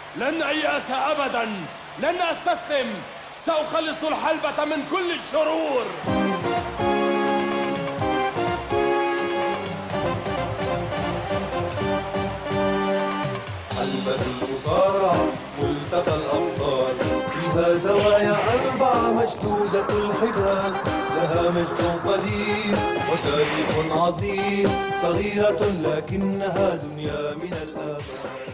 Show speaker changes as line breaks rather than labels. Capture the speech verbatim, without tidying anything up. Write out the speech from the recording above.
لن أيأس أبدا، لن أستسلم، سأخلص الحلبة من كل الشرور.
حلبة المصارعة ملتقى الأبطال، فيها زوايا أربعة مشدودة الحبال، لها مجد قديم وتاريخ عظيم، صغيرة لكنها دنيا من الآباء.